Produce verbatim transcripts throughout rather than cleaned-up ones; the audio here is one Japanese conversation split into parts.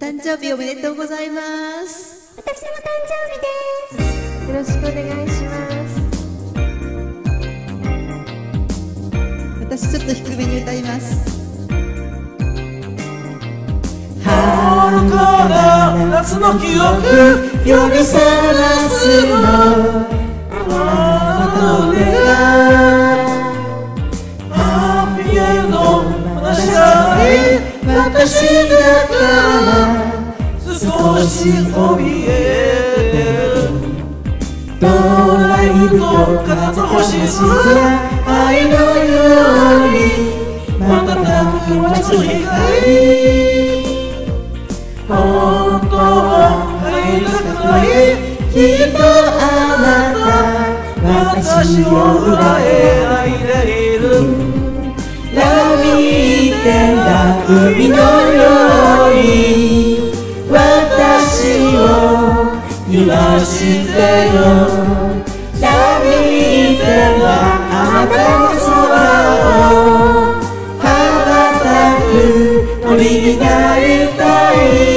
誕生日おめでとうございます。 私も誕生日です。よろしくお願いします。 私ちょっと低めに歌います。 春から夏の記憶呼び覚ますのあなたの手がハッピーエンド話がない私だから少し怯えてるドライブと風と星空愛のように瞬く街の光本当は帰りたくないきっとあなた私を裏へ愛でいる波が海のように私を揺らしてよ波があなたの空を羽ばたく鳥になりたい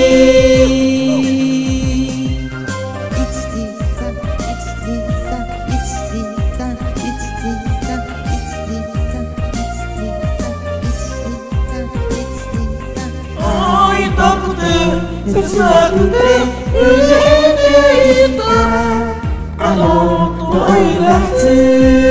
切なくて震えていたあの恋が普通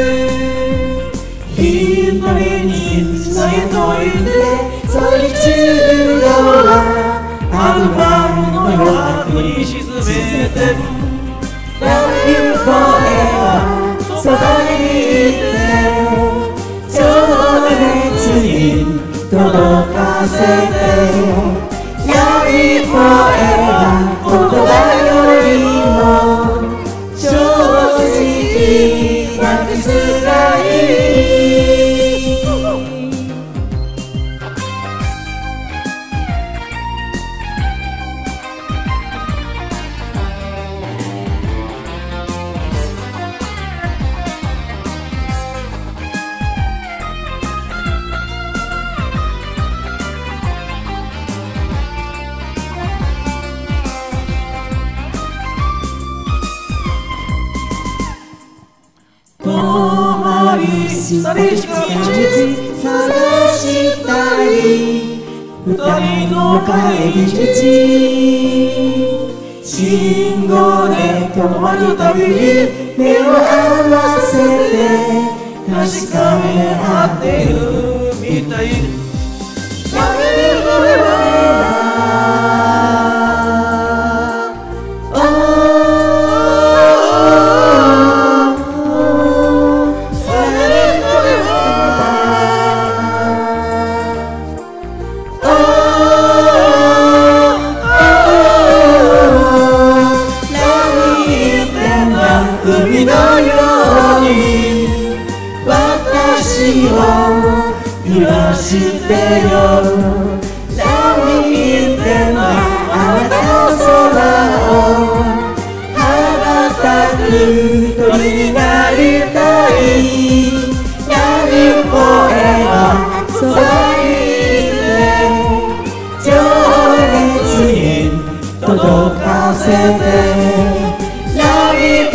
一人に泣いといてソリチュードはアルバムの夜に沈めて Love you forever そばにいて情熱に届かせてLove you forever 言葉よりも正直なキスがいい二人しか道探したい二人の帰り道信号で止まるたびに目を合わせて確かめ合っているみたい海のように私を揺らしてよ波でのあなたの空を羽ばたく鳥になりたい闇フォエバーそばにいて情熱に届かせて言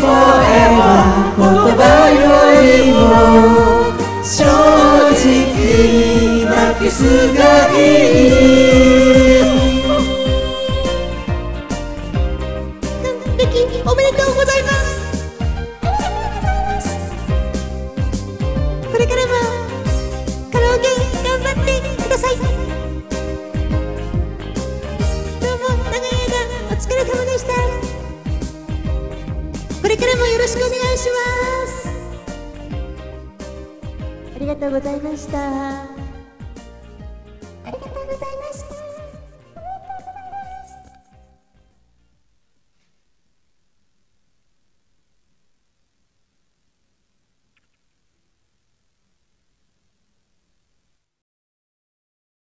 葉よりも正直なキスがいい還暦おめでとうございますこれからもカラオケ頑張ってくださいどうも長い間お疲れ様でしたこれからもよろしくお願いします。ありがとうございました。